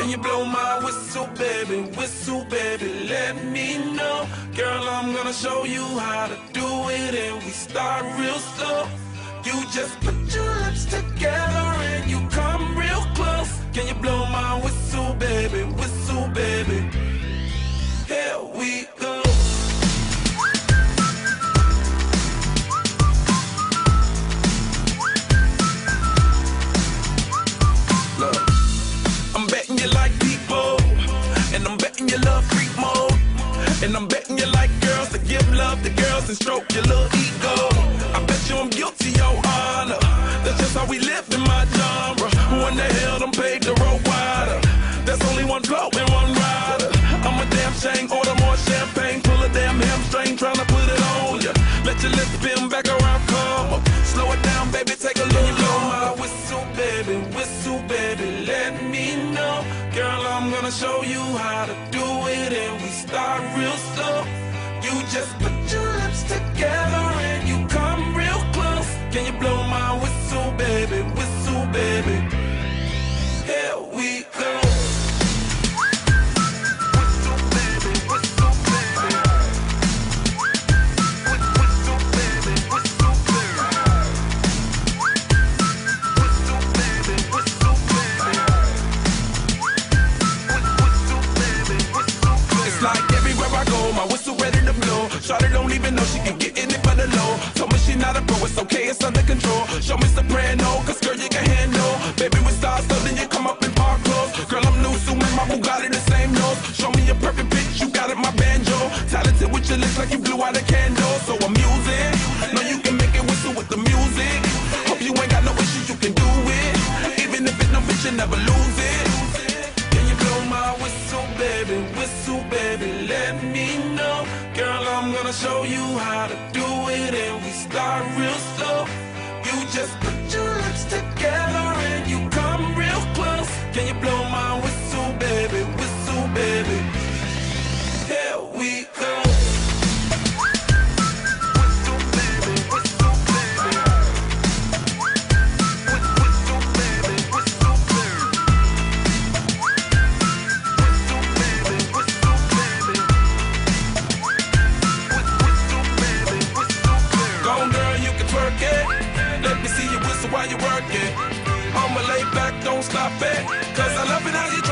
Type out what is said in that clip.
Can you blow my whistle, baby, let me know. Girl, I'm gonna show you how to do it, and we start real slow. You just put your lips together and you come real close. Can you blow my whistle, baby, here we go. Look, I'm betting you like people, and I'm betting you love freak mode, and I'm betting you like girls to give love to girls and stroke your little ego. I bet you I'm guilty, your honor. That's just how we live in my genre. Who in the hell done paved the road wider? There's only one flow and one rider. I'm a damn shame, order more champagne, pull a damn hamstring, tryna put it on ya. Let your lips spin back around, come up. Slow it down, baby, take a look. Blow my whistle, baby, let me know. Girl, I'm gonna show you how to do it, and we start real slow. You just put your lips together and you come real close. Can you blow my whistle, baby, here we go. My whistle ready to blow. Shawty don't even know she can get in it for the low. Told me she not a pro, it's okay, it's under control. Show me soprano, cause girl you can handle. Baby we start so then you come up in park clothes. Girl I'm new, so my Bugatti the same nose. Show me your perfect pitch, you got it my banjo. Talented with your lips like you blew out a candle. So I'm using, know you can make it whistle with the music. Hope you ain't got no issues, you can do it. Even if it's no bitch, you never lose it. Can you blow my whistle, baby, let me know. Girl, I'm gonna show you how to do it, and we start real slow. You just put your lips together and you come real close. Can you blow my whistle, baby, here we go. Let me see you whistle while you work it. I'ma lay back, don't stop it, cause I love it how you